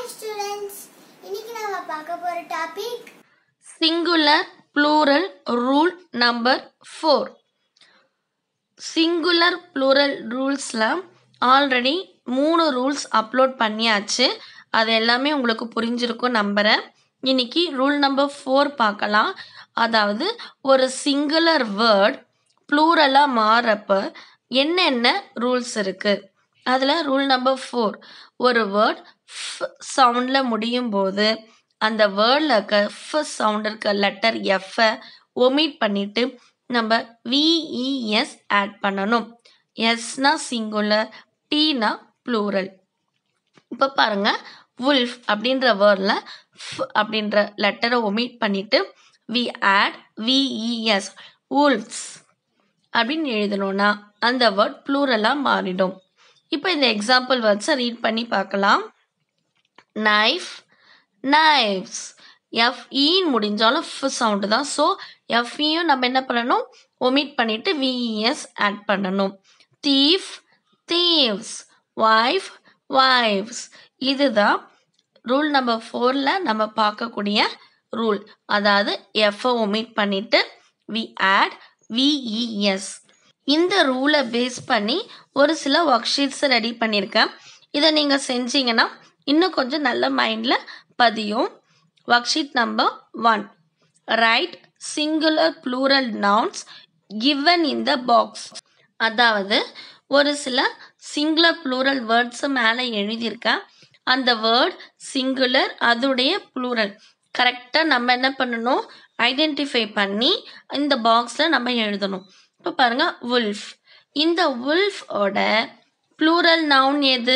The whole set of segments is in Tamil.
students. இன்னைக்கு நாம பார்க்க போற topic singular plural rule number 4. singular plural rulesல ஆல்ரெடி 3 ரூல்ஸ் அப்லோட் பண்ணியாச்சு. அது எல்லாமே உங்களுக்கு புரிஞ்சிருக்கும் நம்புறேன். இன்னைக்கு ரூல் நம்பர் 4 பார்க்கலாம். அதாவது ஒரு சிங்குலர் வேர்ட் ப்ளூரலாக மாறப்ப என்னென்ன ரூல்ஸ் இருக்கு. அதில் ரூல் நம்பர் 4, ஒரு வேர்ட் சவுண்டில் முடியும் போது அந்த வேர்டில் இருக்க சவுண்ட் இருக்க லெட்டர் எஃப்பை ஒமிட் பண்ணிட்டு நம்ம விஇஎஸ் ஆட் பண்ணணும். எஸ்னா சிங்குலர், டீனா ப்ளூரல். இப்போ பாருங்க, வுல்ஃப் அப்படின்ற வேர்டில் அப்படின்ற லெட்டரை ஒமிட் பண்ணிட்டு வி ஆட் விஇஎஸ் வுல்ஃப்ஸ் அப்படின்னு எழுதணும்னா அந்த வேர்ட் ப்ளூரலாக மாறிடும். இப்போ இந்த எக்ஸாம்பிள் வேர்ட்ஸை ரீட் பண்ணி பார்க்கலாம். Knife, knives. எஃப்இன்னு முடிஞ்சாலும் சவுண்டு தான். ஸோ எஃப்இயும் நம்ம என்ன பண்ணணும், ஒமிட் பண்ணிவிட்டு விஇஎஸ் ஆட் பண்ணணும். Thief, thieves. Wife, wives. இதுதான் ரூல் நம்பர் 4ல் நம்ம பார்க்கக்கூடிய ரூல். அதாவது எஃப்ஐ ஒமிட் பண்ணிவிட்டு வி ஆட் விஇஎஸ். இந்த ரூலை பேஸ் பண்ணி ஒரு சில ஒர்க் ஷீட்ஸை ரெடி பண்ணியிருக்கேன். இதை நீங்கள் செஞ்சீங்கன்னா இன்னும் கொஞ்சம் நல்ல மைண்டில் பதியும். Work sheet number 1, write singular plural nouns given in the box. அதாவது ஒரு சில சிங்குலர் ப்ளூரல் வேர்ட்ஸை மேலே எழுதியிருக்கேன். அந்த வேர்ட் சிங்குலர், அதோடைய ப்ளூரல் கரெக்டாக நம்ம என்ன பண்ணணும், ஐடென்டிஃபை பண்ணி இந்த பாக்ஸில் நம்ம எழுதணும். இப்போ பாருங்கள், வுல்ஃப். இந்த வுல்ஃபோட ப்ளூரல் நவுன் எது?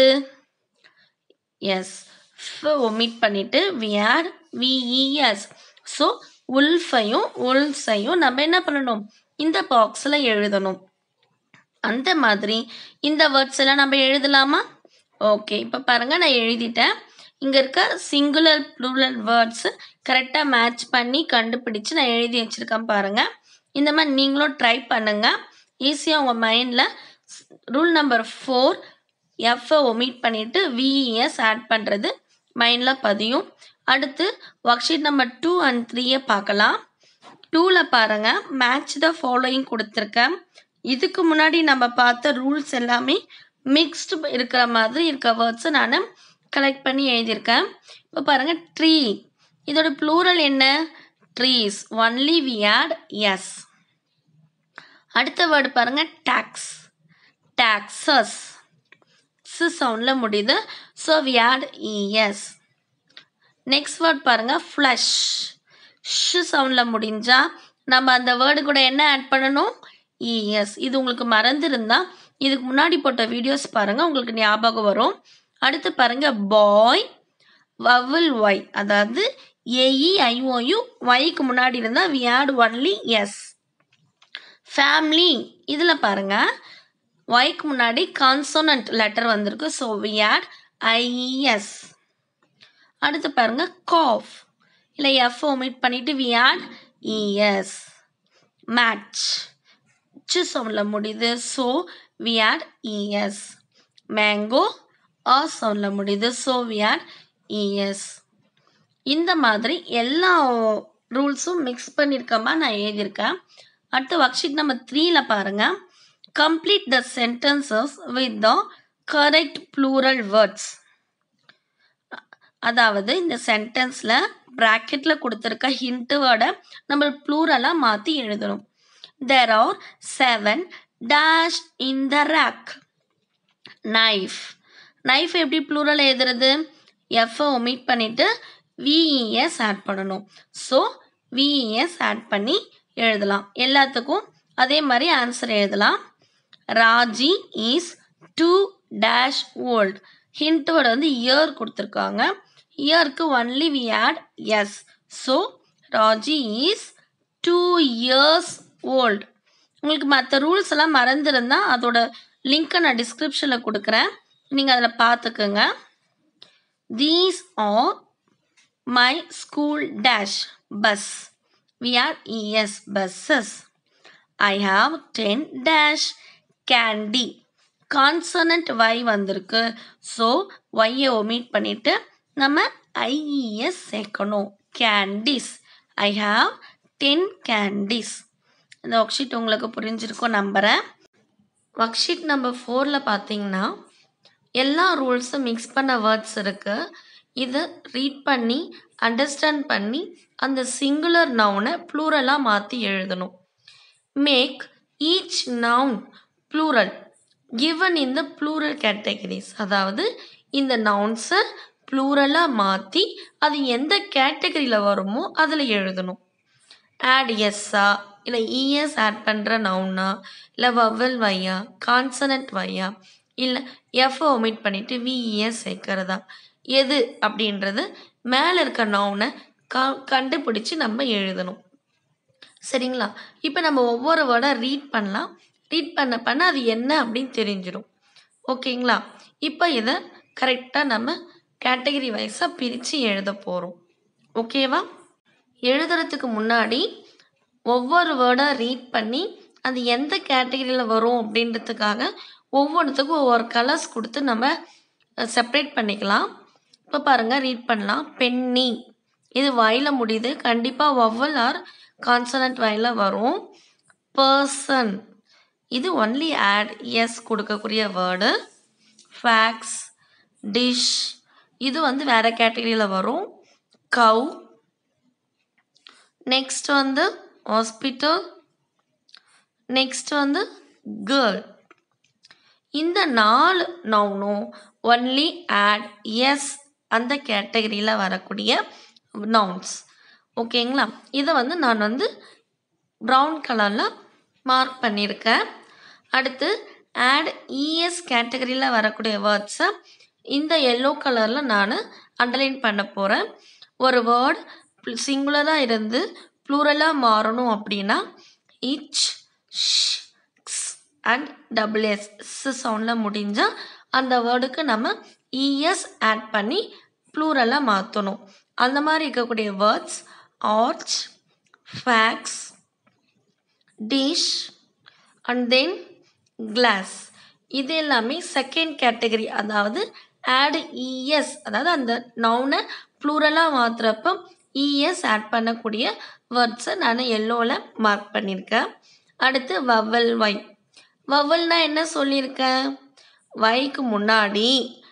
எஸ், ஒமிட் பண்ணிவிட்டு வி ஆட் விஇஎஸ். ஸோ வுல்ஃபையும் வுல்ஃப்ஸையும் நம்ம என்ன பண்ணணும், இந்த பாக்ஸில் எழுதணும். அந்த மாதிரி இந்த வேர்ட்ஸ் எல்லாம் நம்ம எழுதலாமா? ஓகே, இப்போ பாருங்கள், நான் எழுதிட்டேன். இங்கே இருக்க சிங்குலர் ப்ளூரல் வேர்ட்ஸு கரெக்டாக மேட்ச் பண்ணி கண்டுபிடிச்சு நான் எழுதி வச்சுருக்கேன் பாருங்கள். இந்த மாதிரி நீங்களும் ட்ரை பண்ணுங்கள். ஈஸியாக உங்கள் மைண்டில் ரூல் நம்பர் 4 எஃப்ஐ ஒமிட் பண்ணிவிட்டு விஇஎஸ் ஆட் பண்ணுறது மைண்டில் பதியும். அடுத்து ஒர்க் ஷீட் நம்பர் 2 and 3 பார்க்கலாம். 2ல் பாருங்கள், மேட்ச் த ஃபாலோயிங் கொடுத்துருக்கேன். இதுக்கு முன்னாடி நம்ம பார்த்த ரூல்ஸ் எல்லாமே மிக்ஸ்டு இருக்கிற மாதிரி இருக்க வேர்ட்ஸை நான் கலெக்ட் பண்ணி எழுதியிருக்கேன். இப்போ பாருங்கள், ட்ரீ. இதோட ப்ளூரல் என்ன? Trees. Only we add S. அடுத்த வேர்டு பாருங்கள், டேக்ஸ், டேக்ஸஸ். சவுண்டில் முடியுது. So we add E S. Next word பாருங்கள், ஃப்ளஷ். சவுண்டில் முடிஞ்சால் நம்ம அந்த வேர்டு கூட என்ன ஆட் பண்ணணும்? இஎஸ். இது உங்களுக்கு மறந்துருந்தா இதுக்கு முன்னாடி போட்ட வீடியோஸ் பாருங்கள், உங்களுக்கு ஞாபகம் வரும். அடுத்து பாருங்கள், பாய், வவல் ஒய். அதாவது ஏஇஐஓயு ஒய்க்கு முன்னாடி இருந்தால் we add only S. Family. இதில் பாருங்கள், ஒய்க்கு முன்னாடி கான்சோனன்ட் லெட்டர் வந்திருக்கு. So we add I E S. அடுத்து பாருங்கள், காஃப். இல்லை எஃப் ஒமிட் பண்ணிவிட்டு வி ஆட் இஎஸ். மேட்ச். சவுண்டில் முடியுது. So we add E S. Mango, சவுண்டில் முடியுது. So we add E S. இந்த மாதிரி எல்லா ரூல்ஸும் மிக்ஸ் பண்ணியிருக்கமா நான் எழுதியிருக்கேன். அடுத்து ஒர்க் ஷீட் நம்பர் 3ல் பாருங்கள், complete the sentences with the correct plural words. அதாவது இந்த சென்டென்ஸில் ப்ராக்கெட்டில் கொடுத்துருக்க ஹிண்ட் வேர்டை நம்ம ப்ளூரலாக மாற்றி எழுதணும். There are 7 dash in the rack. Knife. Knife எப்படி ப்ளூரல் எழுதுறது? எஃப்ஐ ஒமிட் பண்ணிவிட்டு விஇஎஸ் ஆட் பண்ணணும். ஸோ விஇஎஸ் ஆட் பண்ணி எழுதலாம். எல்லாத்துக்கும் அதே மாதிரி ஆன்சர் எழுதலாம். Raji is 2 dash old. Hint word வந்து இயர் கொடுத்துருக்காங்க. இயருக்கு only we add S. So Raji is 2 years old. உங்களுக்கு மற்ற ரூல்ஸ் எல்லாம் மறந்துருந்தால் அதோட லிங்க்கை நான் டிஸ்கிரிப்ஷனில் கொடுக்குறேன், நீங்கள் அதில் பார்த்துக்குங்க. These are my school dash bus. We are E S, buses. I have 10 dash candy. Consonant Y வந்திருக்கு. ஸோ ஒய்யை ஒமிட் பண்ணிவிட்டு நம்ம IES சேர்க்கணும். கேண்டீஸ். I have 10 candies. இந்த ஒர்க் ஷீட் உங்களுக்கு புரிஞ்சிருக்கும் நம்புகிறேன். ஒர்க் ஷீட் நம்பர் 4ல் பார்த்தீங்கன்னா எல்லா ரூல்ஸும் மிக்ஸ் பண்ண வேர்ட்ஸ் இருக்குது. இதை ரீட் பண்ணி அண்டர்ஸ்டாண்ட் பண்ணி அந்த சிங்குலர் நவுனை ப்ளூரலாக மாற்றி எழுதணும். Make each noun plural given in the plural categories. அதாவது இந்த நவுன்ஸை ப்ளூரலாக மாற்றி அது எந்த கேட்டகரியில் வருமோ அதில் எழுதணும். ஆட் எஸ்ஸா இல்லை இஎஸ் ஆட் பண்ணுற நவுனா இல்லை வவல் வையா கான்சனன்ட் வையா இல்லை எஃப்ஐ ஒமிட் பண்ணிவிட்டு விஇஎஸ் சேர்க்கிறதா எது அப்படின்றது மேலே இருக்க நவுனை கண்டுபிடிச்சி நம்ம எழுதணும். சரிங்களா? இப்போ நம்ம ஒவ்வொரு வேர்டாக ரீட் பண்ணலாம். ரீட் பண்ண அது என்ன அப்படின்னு தெரிஞ்சிடும். ஓகேங்களா? இப்போ இதை கரெக்டாக நம்ம கேட்டகரி வைஸாக பிரித்து எழுத போகிறோம். ஓகேவா? எழுதுறதுக்கு முன்னாடி ஒவ்வொரு வேர்டாக ரீட் பண்ணி அது எந்த கேட்டகரியில் வரும் அப்படின்றதுக்காக ஒவ்வொன்றுத்துக்கும் ஒவ்வொரு கலர்ஸ் கொடுத்து நம்ம செப்ரேட் பண்ணிக்கலாம். இப்போ பாருங்கள், ரீட் பண்ணலாம். பென்னி, இது வாயில் முடியுது, கண்டிப்பாக வவல் ஆர் கான்சனன்ட் வாயில் வரும். பர்சன், இது ஒன்லி ஆட் எஸ் கொடுக்கக்கூடிய வேர்டு. ஃபேக்ஸ், டிஷ், இது வந்து வேறு கேட்டகரியில் வரும். கவ், நெக்ஸ்ட் வந்து ஹாஸ்பிட்டல், நெக்ஸ்ட் வந்து கேர்ள். இந்த 4 நவுனும் ஒன்லி ஆட் எஸ் அந்த கேட்டகரியில் வரக்கூடிய நவுன்ஸ். ஓகேங்களா? இதை வந்து நான் வந்து ப்ரௌன் கலரில் மார்க் பண்ணியிருக்கேன். அடுத்து ஆட் இஎஸ் கேட்டகரியில் வரக்கூடிய வேர்ட்ஸை இந்த எல்லோ கலரில் நான் அண்டர்லைன் பண்ண போகிறேன். ஒரு வேர்ட் சிங்குலராக இருந்து ப்ளூரலாக மாறணும் அப்படின்னா இச், ஷ் அண்ட் டபிள்யூஎஸ் சவுண்டில் முடிஞ்சால் அந்த வேர்டுக்கு நம்ம இஎஸ் ஆட் பண்ணி ப்ளூரலாக மாற்றணும். அந்த மாதிரி இருக்கக்கூடிய words arch, fax, dish and then class. இது எல்லாமே செகண்ட் கேட்டகரி. அதாவது ஆட் இஎஸ், அதாவது அந்த நவுனை ப்ளூரலாக மாற்றுறப்போ இஎஸ் ஆட் பண்ணக்கூடிய வேர்ட்ஸை நான் எல்லோவில் மார்க் பண்ணியிருக்கேன். அடுத்து வவல் வை. வவல்னா என்ன சொல்லியிருக்கேன்? வைக்கு முன்னாடி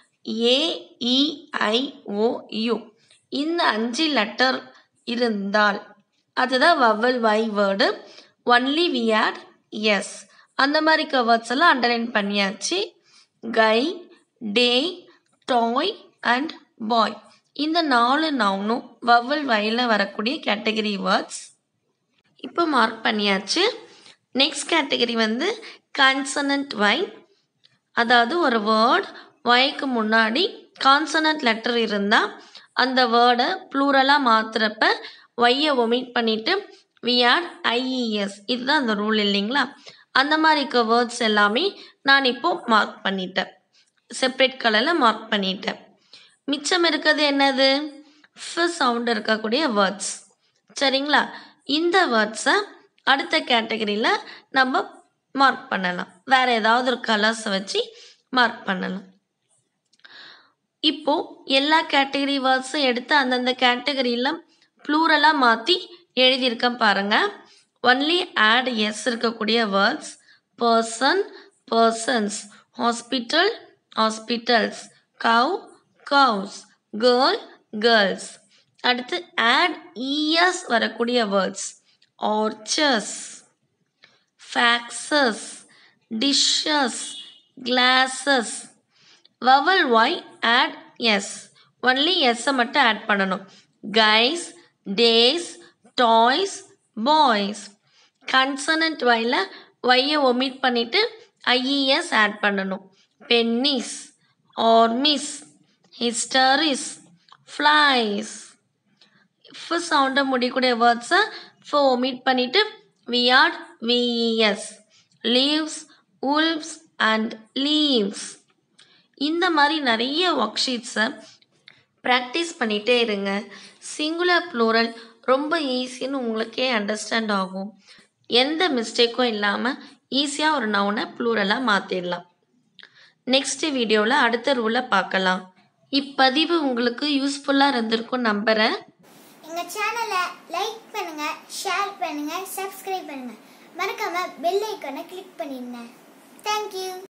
AEIOU இந்த 5 லெட்டர் இருந்தால் அதுதான் vowel Y word. Only we add S. அந்த மாதிரி வேர்ட்ஸ் எல்லாம் அண்டர்லைன் பண்ணியாச்சு. கை, டே, டாய் அண்ட் பாய், இந்த 4 நவுனும் வவல் வையில் வரக்கூடிய கேட்டகரி வேர்ட்ஸ். இப்போ மார்க் பண்ணியாச்சு. நெக்ஸ்ட் கேட்டகரி வந்து கான்சனன்ட் வை. அதாவது ஒரு வேர்ட் வைக்கு முன்னாடி கான்சனன்ட் லெட்டர் இருந்தால் அந்த வேர்டை ப்ளூரலாக மாற்றுறப்ப வையை ஒமிட் பண்ணிவிட்டு வி ஆட் IES. இதுதான் அந்த ரூல் இல்லைங்களா? அந்த மாதிரி இருக்க வேர்ட்ஸ் எல்லாமே நான் இப்போது மார்க் பண்ணிட்டேன். செப்ரேட் கலரில் மார்க் பண்ணிட்டேன். மிச்சம் இருக்கிறது என்னது? சவுண்ட் இருக்கக்கூடிய வேர்ட்ஸ். சரிங்களா? இந்த வேர்ட்ஸை அடுத்த கேட்டகரியில் நம்ம மார்க் பண்ணலாம். வேறு ஏதாவது ஒரு கலர்ஸை வச்சு மார்க் பண்ணலாம். இப்போது எல்லா கேட்டகரி வேர்ட்ஸும் எடுத்து அந்தந்த கேட்டகரியில் ப்ளூரலாக மாற்றி எழுதியிருக்கேன் பாருங்கள். ஒன்லி ஆட் எஸ் இருக்கக்கூடிய words person, persons, hospital, hospitals, cow, cows, girl, girls. அடுத்து ஆட் இஎஸ் வரக்கூடிய words archers, faxes, dishes, classes. Vowel Y add S. Only எஸ்ஸை மட்டும் ஆட் பண்ணணும். Guys, days, toys, boys. Consonant வையில் ஒய்யை ஒமிட் பண்ணிவிட்டு ஐஇஎஸ் ஆட் பண்ணணும். Pennies, armies, histories, flies. சவுண்டை முடியக்கூடிய வேர்ட்ஸை ஒமிட் பண்ணிவிட்டு we add V E S. Leaves, wolves and leaves. இந்த மாதிரி நிறைய ஒர்க் ஷீட்ஸை ப்ராக்டிஸ் பண்ணிகிட்டே இருங்க. சிங்குலர் ப்ளூரல் ரொம்ப ஈஸின்னு உங்களுக்கே அண்டர்ஸ்டாண்ட் ஆகும். எந்த மிஸ்டேக்கும் இல்லாமல் ஈஸியாக ஒரு நவுனை ப்ளூரலாக மாற்றிடலாம். நெக்ஸ்ட் வீடியோவில் அடுத்த ரூலை பார்க்கலாம். இப்பதிவு உங்களுக்கு யூஸ்ஃபுல்லாக இருந்திருக்கும் நம்புகிறேன். எங்க சேனலை லைக் பண்ணுங்க, ஷேர் பண்ணுங்க, சப்ஸ்கிரைப் பண்ணுங்க. மறக்காம பெல் ஐகானை கிளிக் பண்ணிடுங்க. Thank you.